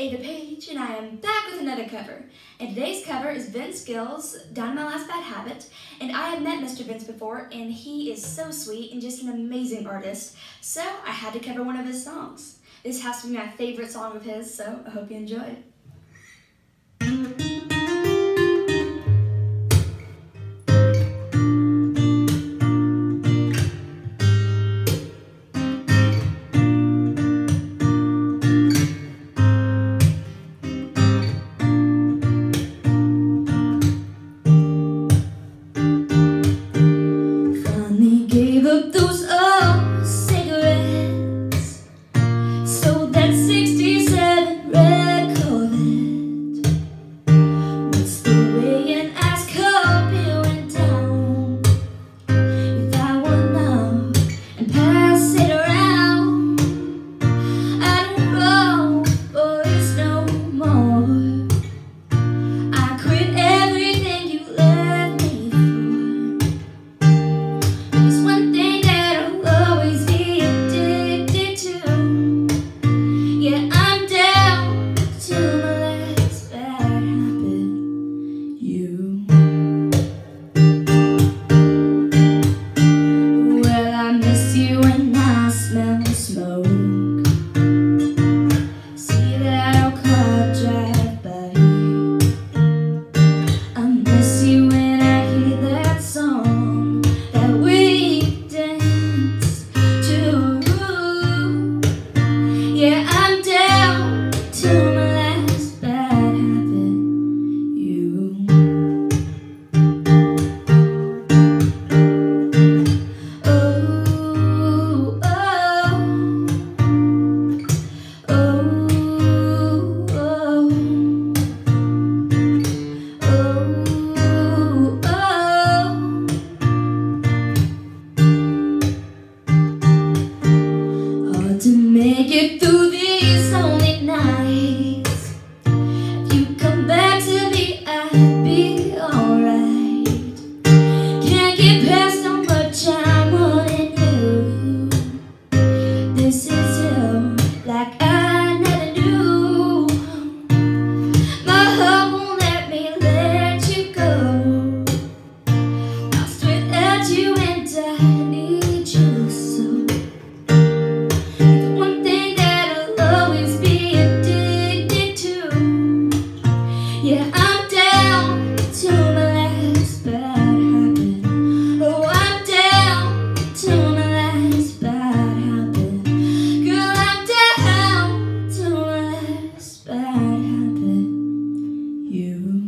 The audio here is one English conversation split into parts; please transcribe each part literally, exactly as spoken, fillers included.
Ava Paige, and I am back with another cover. And today's cover is Vince Gill's Down My Last Bad Habit. And I have met Mister Vince before, and he is so sweet and just an amazing artist. So I had to cover one of his songs. This has to be my favorite song of his, so I hope you enjoy it. Gave up those old cigarettes, sold that sixty-seven red Corvette. What's the way an ice cold beer went down? If I were now and pass it around, I don't know, boys, no more. I quit everything you left me for. There's one thing that I'll always be addicted to. Yeah, I'm down to my last bad habit, you. Well, I miss you when I smell smoke. See that old car drive by. I miss you when I hear that song that we danced to. Yeah, I'm down to my last bad habit, you. Oh, oh, oh, oh, oh, oh. Hard to make it through these lonely nights. If you come back to me, I'd be alright. Can't get past how much I'm wanting you. This is you, like I never knew. My heart won't let me let you go. Lost without you, and I need you so. The one thing that I'll always be addicted to. Yeah, I'm down to my last bad habit. Oh, I'm down to my last bad habit. Girl, I'm down to my last bad habit, you.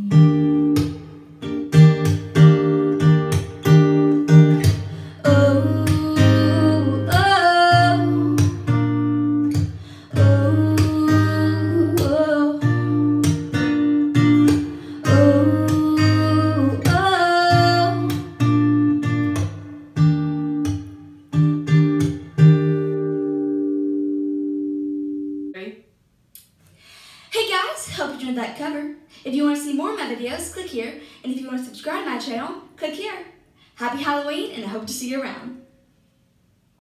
Oh, oh, oh, oh, oh, oh. Hey guys, hope you enjoyed that cover. If you want to see more of my videos, click here. And if you want to subscribe to my channel, click here. Happy Halloween, and I hope to see you around.